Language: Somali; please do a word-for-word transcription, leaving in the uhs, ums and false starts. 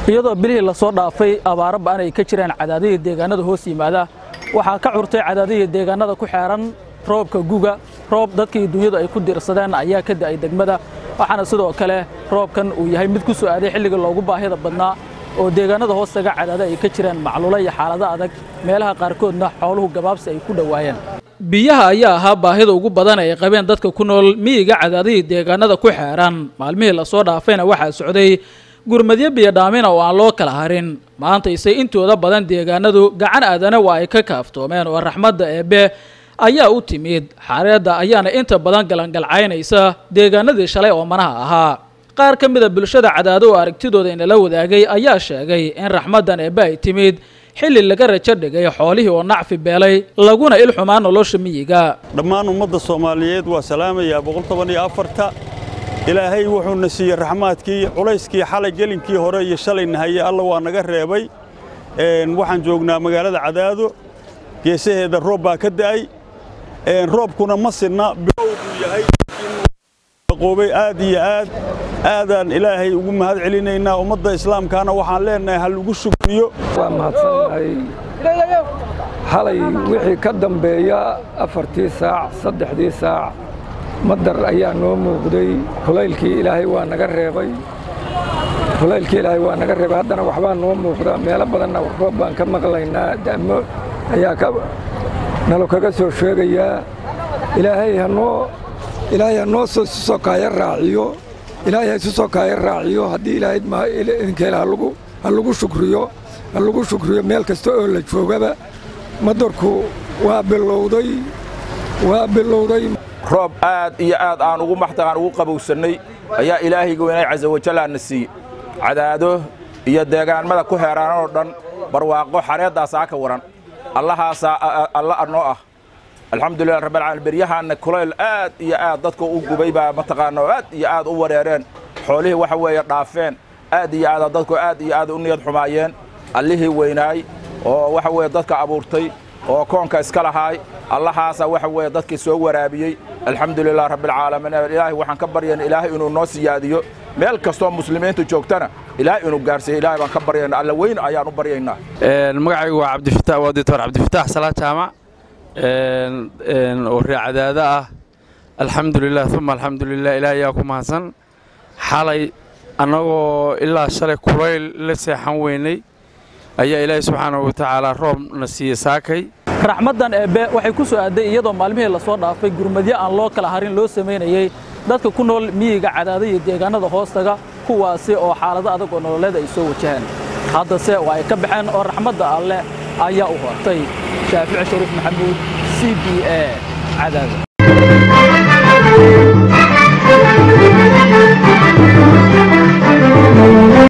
iyadoo bilihii la soo dhaafay abaaro ba'an ay ka jiraan cadaadihii deegaanada hoos yimaada waxaa ka curtay cadaadihii deegaanada ku xeeran roobka guga roob dadkii dunyadu ay ku diirsadeen ayaa ka da'ay degmada waxaana sidoo kale roobkan uu yahay mid ku soo aaday xilliga loogu baahida badnaa oo deegaanada hoostaga cadaada ay ka jiraan macluula iyo xaalado adag meelaha qaarkoodna xooluhu gabaabsi ay ku dhawaayeen biyaha ayaa ahaa baahida ugu badan ay qabeen dadka ku nool miyiga cadaadihii deegaanada ku xeeran maalmihii la soo dhaafayna waxaa socday gurmadyo biyo dhaamin oo aan loo kala harin maanta isay intooda badan deegaanadu gacan aadana waa ay ka kaaftoomeen oo raxmadda eebe ayaa u timid xaareedda ayaana inta badan galangalcaynaysa deegaanadii shalay oo manaha ahaa qaar ka mid a bulshada cadaado oo aragtidooda inala wadaagay ayaa sheegay in raxmaddan eebe ay timid xilli laga rajo dhigay xoolihii oo nacfi beelay laguna ilxumaan nolosha miyiga dhammaan ummadda Soomaaliyeed waa salaamaya boqol toban iyo afar ilaahay wuxuu na siiyay raxmaadkii culayskii xalay gelinkii hore iyo shalay nahayay alla waa naga reebay een waxaan joognaa magaalada Cadaado geesaheeda roob baa ka da'ay een roobkuna ma sinna bilowgu yahay qoobay aad iyo aad aadaan ilaahay ugu mahad celinaynaa ummadda islaamkaana waxaan leenahay hal ugu shukriyo waa mahadsannahay xalay wixii ka dambeeya afartii saac saddexdii saac madar ayaa noo muuqday kulaylkii ilaahay waa naga reebay kulaylkii ilaahay waa naga reebay haddana waxbaa noo muuqda meelo badanna roob baan ka maqlaynaa damo ayaa ka nalo kaga soo sheegayaa ilaahay hanoo ilaahay hanoo soo soo kaaya raaciyo ilaahay isu soo kaaya raaciyo haddii ilaahay ma idinkeela halagu halagu shukriyo halagu shukriyo meel kasta oo la joogaba madarku waa bilowday waa bilowday roob aad iyo aad aan ugu maxtaqaan ugu qabowsanay ayaa ilaahayga weynay caza wajalla nasiib cadaado iyo deegaanmada ku heeraan oo dhan barwaaqo xareedaas ka waran allahaas alla arnoo ah alxamdulillah rabbil caalamiin bariyahan kulayl aad iyo aad dadku u gubay baa mataqaano aad iyo aad u wareereen xoolihii waxa weeye dhaafeen aad iyo aad dadku aad iyo aad u niyad xumaayeen allihii weynaay oo waxa weeye dadka abuurtay oo koonka iska lahaay allahaas waxa weeye dadkii soo waraabiyay alxamdulillah rabbil caalamiin ilaahi waxaan ka baryaynaa ilaahi inuu noo siyaadiyo meel kasto muslimiintu joogtana ilaahi inuu gaarsiyo ilaahi baan ka baryaynaa alla weyn ayaan u baryaynaa een magacaygu waa Cabdifataax waa Doctor Cabdifataax Salaad Jaamac een een oo raacadaada ah alxamdulillah thumma alxamdulillah ilaahi yaa ku mahadsan xalay anagoo ilaa shalay kulayl la seexan weynay ayaa ilaahi subxaanahu wa ta'aala roob nasiye saakay raxmaddan eebe waxay ku soo aaday iyadoo maalmihii la soo dhaafay gurmadyo aan loo kala harin loo sameynayay dadka ku nool miyiga cadaada iyo deegaanada hoostaga kuwaasi oo xaalado adag oo nololeed ay soo wajaheen haddase waa ay ka baxeen oo raxmadda alle ayaa u hortay Shaafici Shariif Maxamuud C B A Cadaado